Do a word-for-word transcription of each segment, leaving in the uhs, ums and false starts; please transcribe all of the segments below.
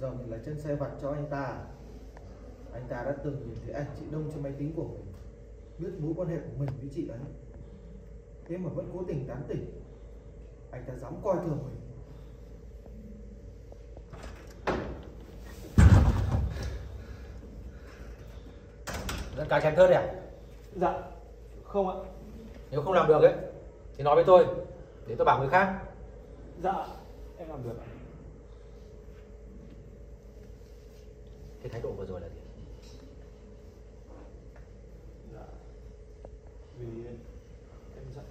Giờ mình là chân sai vặt cho anh ta. Anh ta đã từng nhìn thấy ảnh chị Đông trên máy tính của mình, biết mối quan hệ của mình với chị ấy, thế mà vẫn cố tình tán tỉnh. Anh ta dám coi thường mình. Dẫn cá chém thớt đi à? Dạ không ạ. Nếu không làm được ấy thì nói với tôi để tôi bảo người khác. Dạ em làm được ạ. Cái thái độ vừa rồi là gì? Dạ vì em, em giận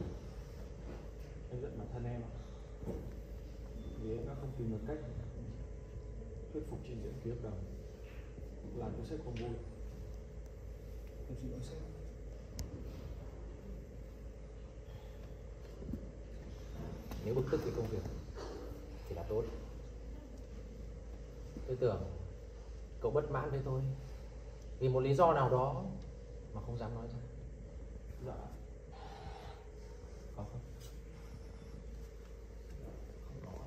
em giận bản thân em ạ. Vì em đã không tìm được cách thuyết phục chị Diễm ký hợp đồng, làm cho sếp không vui. Em xin lỗi sếp. Nếu bực tức vì công việc thì là tốt. Tôi tưởng cậu bất mãn với tôi vì một lý do nào đó mà không dám nói ra. Dạ Có không? không có.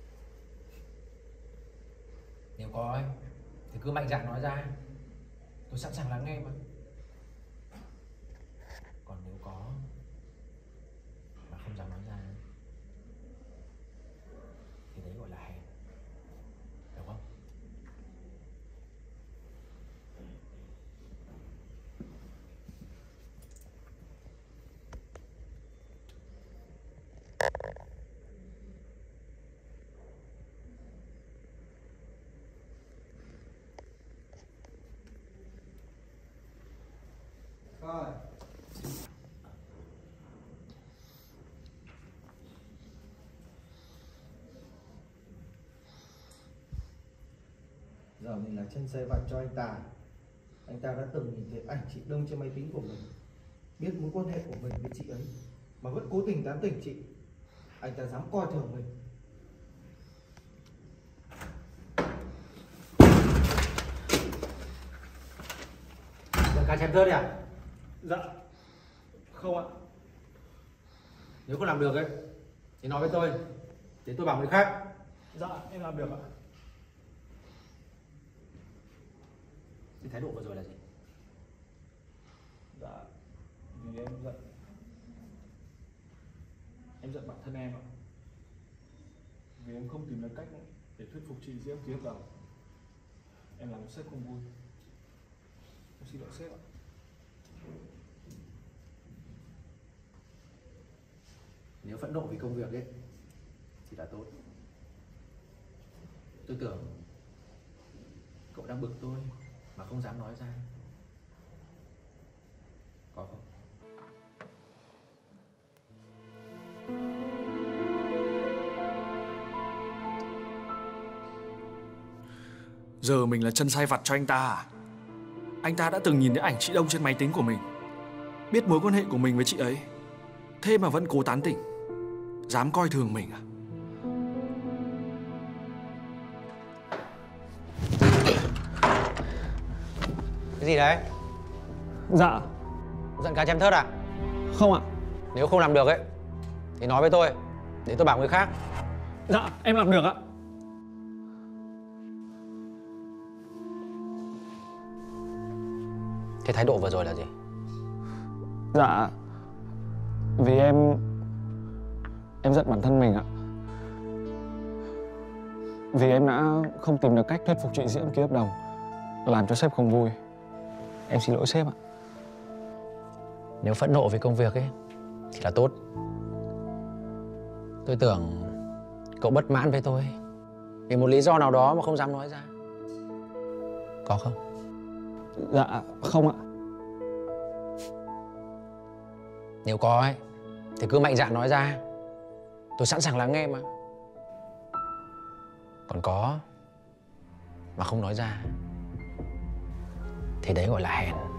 Nếu có ấy, thì cứ mạnh dạn nói ra. Tôi sẵn sàng lắng nghe mà. Còn nếu có mà không dám nói ra thì đấy gọi là hèn. Đúng không? Rồi. Giờ mình là chân sai vặt cho anh ta. Anh ta đã từng nhìn thấy ảnh chị Đông trên máy tính của mình, biết mối quan hệ của mình với chị ấy, mà vẫn cố tình tán tỉnh chị. Anh ta dám coi thường mình. Dẫn cá chém thớt đi à? Dạ không ạ. Nếu không làm được ấy thì nói với tôi để tôi bảo người khác. Dạ em làm được ạ. Cái thái độ vừa rồi là gì? Dạ vì em giận em giận bản thân em ạ. Vì em không tìm được cách để thuyết phục chị Diễm ký hợp đồng, em làm cho sếp không vui. Em xin lỗi sếp ạ. Nếu phẫn nộ vì công việc ấy thì là tốt. Tôi tưởng cậu đang bực tôi mà không dám nói ra. Có không? Giờ mình là chân sai vặt cho anh ta à? Anh ta đã từng nhìn thấy ảnh chị Đông trên máy tính của mình, biết mối quan hệ của mình với chị ấy, thế mà vẫn cố tán tỉnh, dám coi thường mình à? Cái gì đấy? Dạ Giận cá chém thớt à? không ạ. Nếu không làm được ấy thì nói với tôi để tôi bảo người khác. Dạ em làm được ạ. Cái thái độ vừa rồi là gì? Dạ vì em em giận bản thân mình ạ. Vì em đã không tìm được cách thuyết phục chị Diễm ký hợp đồng, làm cho sếp không vui. Em xin lỗi sếp ạ. Nếu phẫn nộ vì công việc ấy thì là tốt. Tôi tưởng cậu bất mãn với tôi vì một lý do nào đó mà không dám nói ra. Có không? Dạ không ạ. Nếu có ấy thì cứ mạnh dạn nói ra. Tôi sẵn sàng lắng nghe mà. Còn có mà không nói ra thì đấy gọi là hèn.